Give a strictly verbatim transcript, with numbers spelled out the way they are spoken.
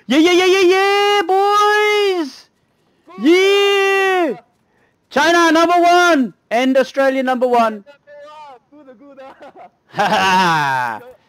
Yeah, yeah, yeah, yeah, yeah, boys! Yeah! China number one and Australia number one. Good, good. Ha